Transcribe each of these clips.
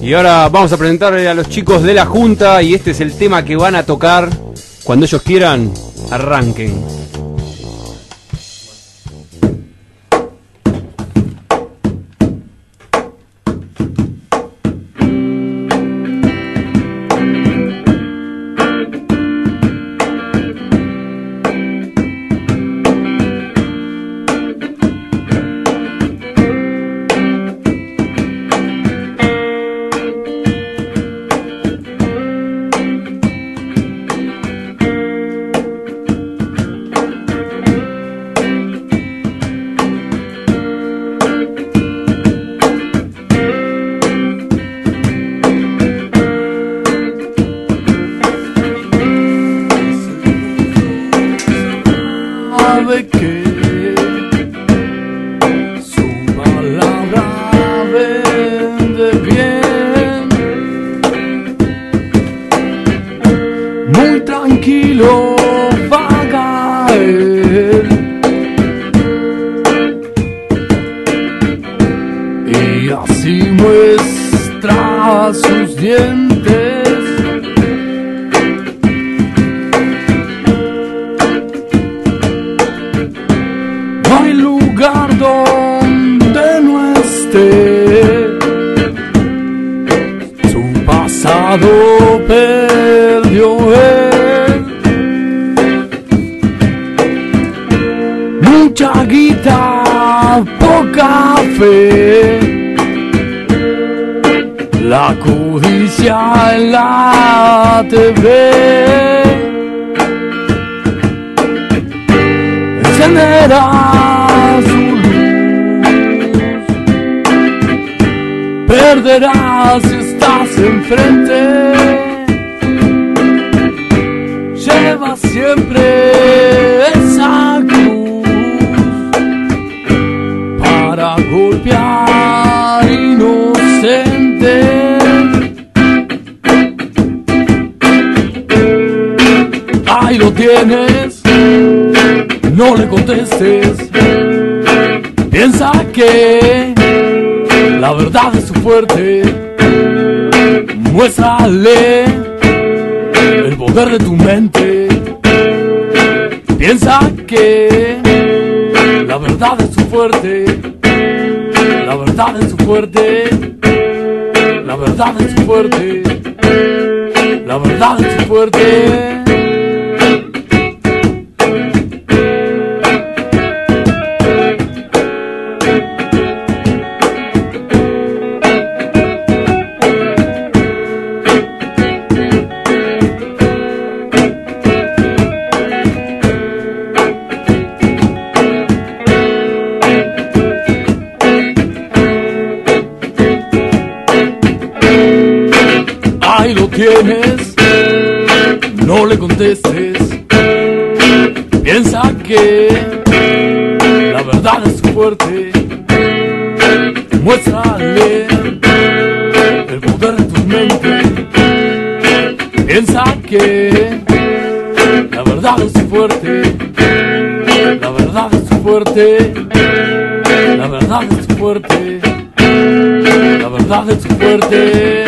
Y ahora vamos a presentarle a los chicos de la Junta y este es el tema que van a tocar. Cuando ellos quieran, arranquen. La codicia en la TV encenderá su luz, perderás si estás enfrente, lleva siempre esa cruz para golpear inocente. Ahí lo tienes, no le contestes. Piensa que la verdad es su fuerte. Muéstrale el poder de tu mente. Piensa que la verdad es su fuerte. La verdad es su fuerte. La verdad es su fuerte. La verdad es su fuerte. Ahí lo tienes, no le contestes. Piensa que la verdad es su fuerte. Muéstrale el poder de tu mente. Piensa que la verdad es su fuerte. La verdad es su fuerte. La verdad es su fuerte. La verdad es su fuerte.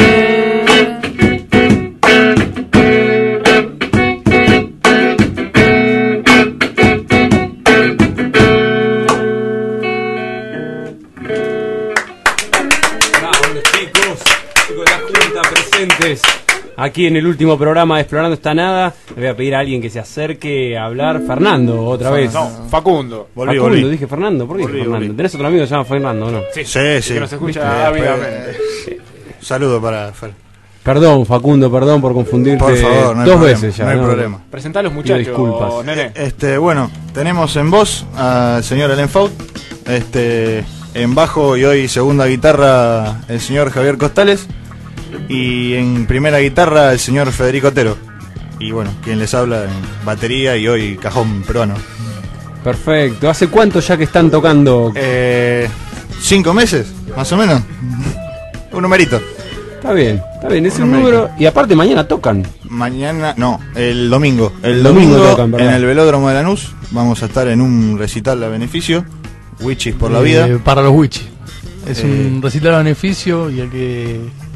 Aquí en el último programa de Explorando esta Nada, le voy a pedir a alguien que se acerque a hablar. Fernando, otra vez. No, Facundo. Facundo, dije Fernando. ¿Por qué dije Fernando? ¿Tenés otro amigo que se llama Fernando o no? Sí, Que nos escucha ávidamente. Saludo para Fer. Perdón, Facundo, perdón por confundirte. Por favor, no hay dos problema, veces ya. no hay problema. Presentá a los muchachos, disculpas. nene. Bueno, tenemos en voz al señor Elen Faut, en bajo y hoy segunda guitarra el señor Javier Costales, y en primera guitarra el señor Federico Otero. Y bueno, quien les habla en batería y hoy cajón peruano. Perfecto. ¿Hace cuánto ya que están tocando? 5 meses, más o menos. Un numerito. Está bien, es un número. Y aparte mañana tocan. Mañana, no, el domingo. El domingo domingo tocan, ¿verdad? en el Velódromo de Lanús. Vamos a estar en un recital a beneficio. Wichis por la vida. Para los Wichis. Es un recital a beneficio y el que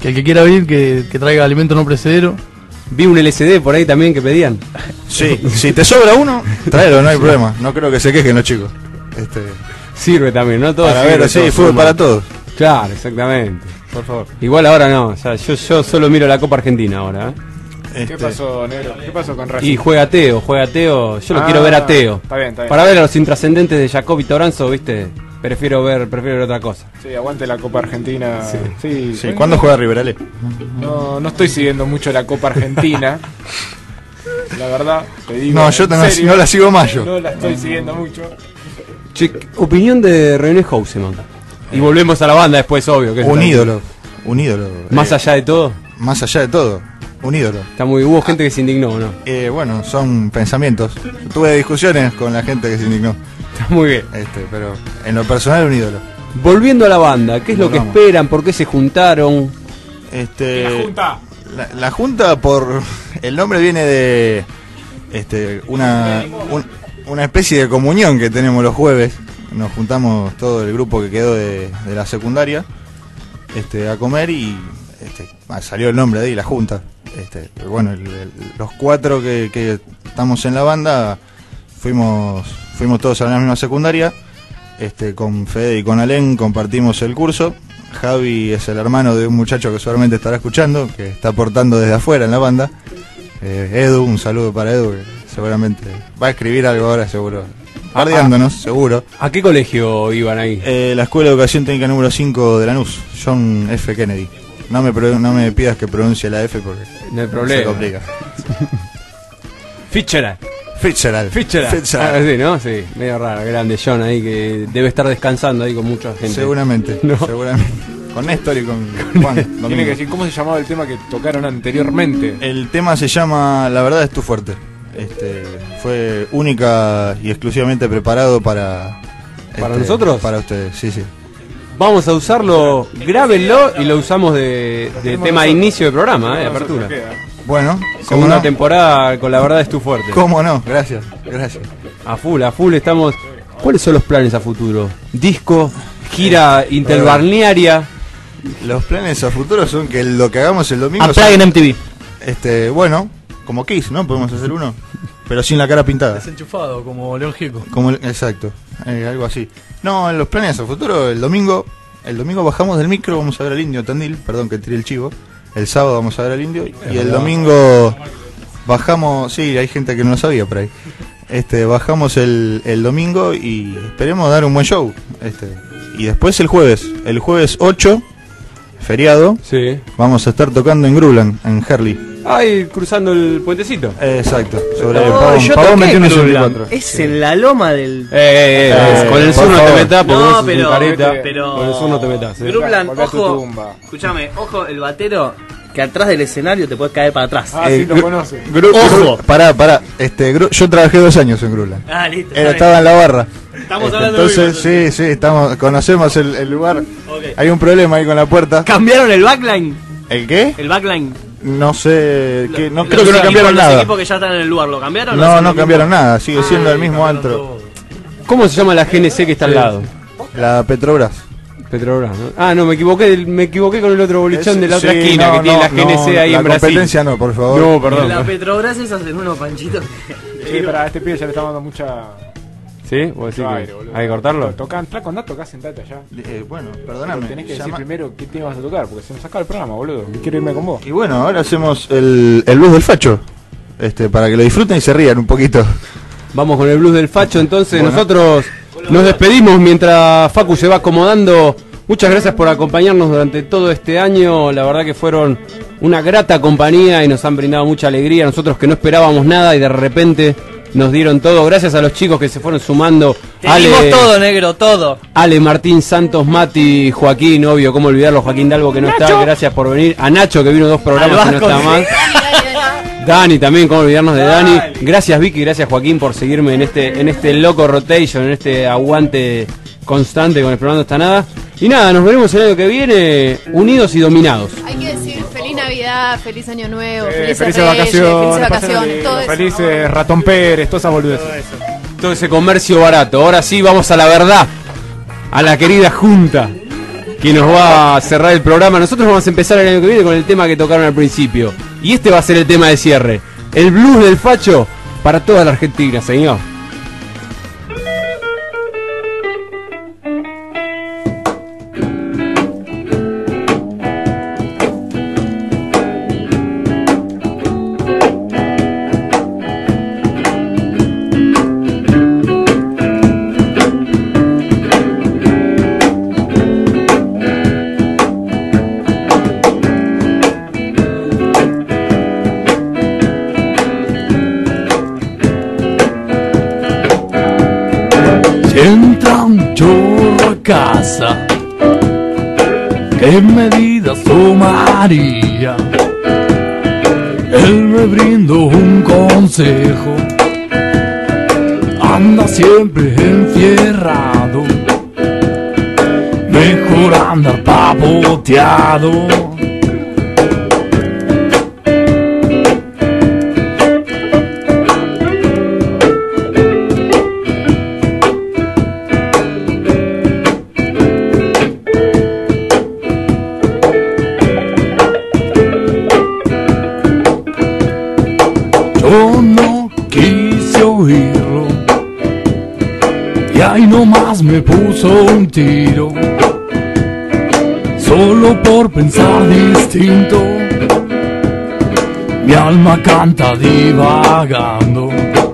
Que el que quiera venir, que traiga alimento no perecedero. Vi un LCD por ahí también que pedían. Sí, si te sobra uno, tráelo, no hay problema. No creo que se quejen los chicos. Sirve también, ¿no? Todo Para sirve, ver, sí, todo fútbol suma. para todos. Claro, exactamente. Por favor. Igual ahora no, o sea, yo solo miro la Copa Argentina ahora. ¿Qué pasó, negro? ¿Qué pasó con Racing? Y juega Teo. Yo lo quiero ver a Teo. Está bien, está bien. Para ver a los intrascendentes de Jacob y Toranzo, viste, prefiero ver otra cosa. Sí, aguante la Copa Argentina. Sí. Sí, ¿cuándo juega River, Ale? No estoy siguiendo mucho la Copa Argentina. La verdad, te digo. No, yo en serio, no la sigo más yo. No la estoy siguiendo mucho. Che, opinión de René Houseman. Y volvemos a la banda después, obvio. Que Un ídolo. Un ídolo. Más allá de todo, Más allá de todo. Un ídolo. hubo gente que se indignó, ¿no? Bueno, son pensamientos. Tuve discusiones con la gente que se indignó. Está muy bien. Pero en lo personal, un ídolo. Volviendo a la banda, ¿qué es lo que Volvamos. esperan? ¿Por qué se juntaron? ¿Y la Junta? La Junta, por el nombre viene de una especie de comunión que tenemos los jueves. Nos juntamos todo el grupo que quedó de la secundaria a comer y salió el nombre de ahí, la Junta. Bueno, los 4 que estamos en la banda fuimos todos a la misma secundaria. Con Fede y con Alén compartimos el curso. Javi es el hermano de un muchacho que seguramente estará escuchando, que está aportando desde afuera en la banda. Edu, un saludo para Edu, que seguramente va a escribir algo ahora, seguro. Bardeándonos, seguro. ¿A qué colegio iban ahí? La Escuela de Educación Técnica número 5 de Lanús, John F. Kennedy. No me pidas que pronuncie la F porque No hay problema. se complica. Fitzgerald. Fitzgerald. Ah, sí, ¿no? Sí, medio raro, grande John ahí que debe estar descansando ahí con mucha gente. Seguramente, No. seguramente. Con Néstor y con Juan. Tiene Domingo. que decir cómo se llamaba el tema que tocaron anteriormente. El tema se llama La verdad es tu fuerte. Fue única y exclusivamente preparado para nosotros. Para ustedes, sí. Vamos a usarlo, grábenlo y lo usamos de tema de inicio de programa, de apertura. Bueno, Segunda temporada con La verdad es tu fuerte. ¿Cómo no? Gracias. A full estamos. ¿Cuáles son los planes a futuro? Disco, gira interbalnearia. Los planes a futuro son que lo que hagamos el domingo Unplugged en MTV. bueno, como Kiss, ¿no? Podemos hacer uno, pero sin la cara pintada. Desenchufado, como León Gieco. Exacto, algo así. No, en los planes a futuro, el domingo bajamos del micro, vamos a ver al Indio Tandil, perdón que tiré el chivo. El sábado vamos a ver al Indio y el domingo bajamos, sí, hay gente que no lo sabía por ahí. Bajamos el domingo y esperemos dar un buen show. Y después el jueves 8, feriado, Sí. vamos a estar tocando en Grulan, en Herley. Ay, cruzando el puentecito. Exacto, sobre Oh, Pavón yo Pavón toqué 2184. Es en la loma del... Con el sur por no te favor. metas porque No, vos sos pero- un careta. pero- Con el sur no te metas. Grubland, Volvé a tu ojo, tumba. escúchame, ojo, el batero que atrás del escenario te puede caer para atrás. Ah, sí, lo conoce. Ojo. Pará, yo trabajé 2 años en Grulan. Ah, listo. Estaba en la barra. Estamos hablando de Entonces, sí, conocemos el lugar. Ok. Hay un problema ahí con la puerta. ¿Cambiaron el backline? ¿El qué? El backline. No sé, creo que no Los cambiaron Los nada. equipos que ya están en el lugar, ¿lo cambiaron? No, hacen no lo cambiaron mismo? nada, sigue siendo el mismo cambiaron antro. todo. ¿Cómo se llama la GNC que está al lado? La Petrobras. Petrobras, ¿no? Ah, no, me equivoqué con el otro bolichón de la otra Sí, esquina no, que tiene no, la GNC ahí la en Brasil. competencia no, por favor. No, perdón. La Petrobras es hacen unos panchitos. Sí, pero a este pibe ya le estamos dando mucha. ¿Sí? ¿Vos decís aire, que boludo. hay que cortarlo? Tocan, flaco, andá, tocá, sentate allá. Bueno, Pero perdóname. tenés que decir llama- primero qué tema vas a tocar, porque se nos acaba el programa, boludo. Quiero irme con vos. Y bueno, ahora hacemos el blues del facho. Para que lo disfruten y se rían un poquito. Vamos con el blues del facho, entonces Bueno. nosotros nos despedimos mientras Facu se va acomodando. Muchas gracias por acompañarnos durante todo este año, la verdad que fueron una grata compañía y nos han brindado mucha alegría, nosotros que no esperábamos nada y de repente nos dieron todo, gracias a los chicos que se fueron sumando. Te dimos todo, negro, todo. Ale, Martín, Santos, Mati, Joaquín, obvio, cómo olvidarlo, Joaquín Dalbo que no está, gracias por venir, a Nacho que vino 2 programas Al y no Vasco, está más. Dani también, cómo olvidarnos de Dani. Gracias Vicky, gracias Joaquín por seguirme en este loco rotation, en este aguante constante con Explorando Esta Nada. Y nada, nos veremos el año que viene unidos y dominados. Hay que decir feliz Navidad, feliz Año Nuevo, felices Felices Reyes, vacaciones, felices vacaciones, todo eso. Felices Ratón Pérez, toda esa boludez. Todo ese comercio barato. Ahora sí, vamos a la verdad. A la querida Junta. que nos va a cerrar el programa. Nosotros vamos a empezar el año que viene con el tema que tocaron al principio. Y este va a ser el tema de cierre. El blues del facho para toda la Argentina, señor. Entra un chorro a casa, ¿qué medidas tomaría? Él me brindó un consejo, anda siempre enfierrado, mejor andar papoteado. Yo no quise oírlo y ahí nomás me puso un tiro, solo por pensar distinto. Mi alma canta divagando.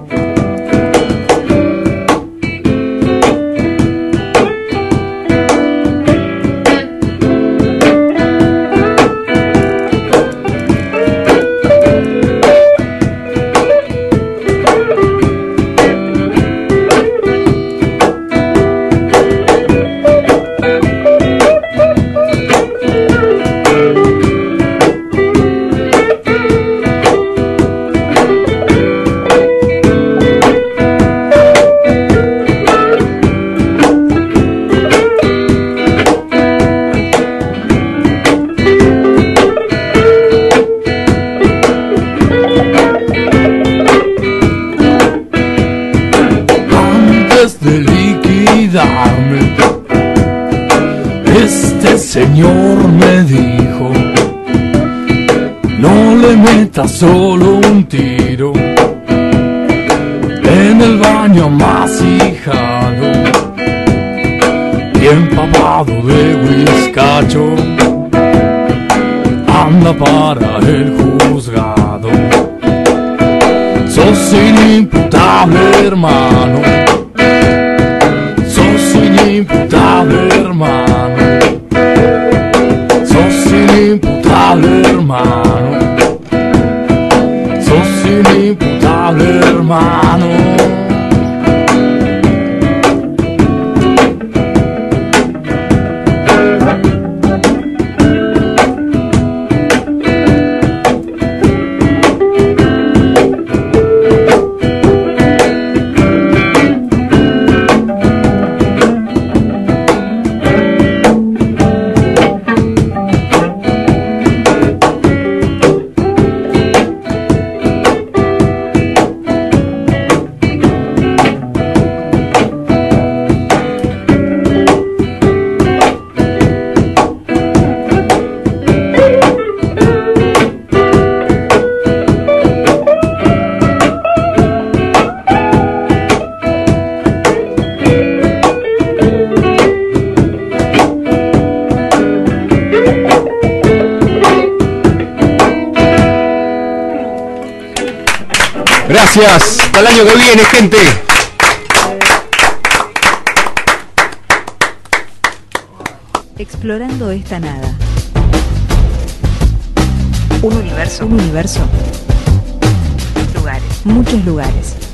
De liquidarme, este señor me dijo: no le metas solo un tiro en el baño amasijado y empapado de whiskacho, anda para el juzgado. Sos inimputable, hermano. Sos inimputable, hermano. Sos inimputable, hermano. Sos inimputable, hermano. Gracias. Hasta el año que viene, gente. Explorando esta nada. Un universo. Un universo. Lugares. Muchos lugares.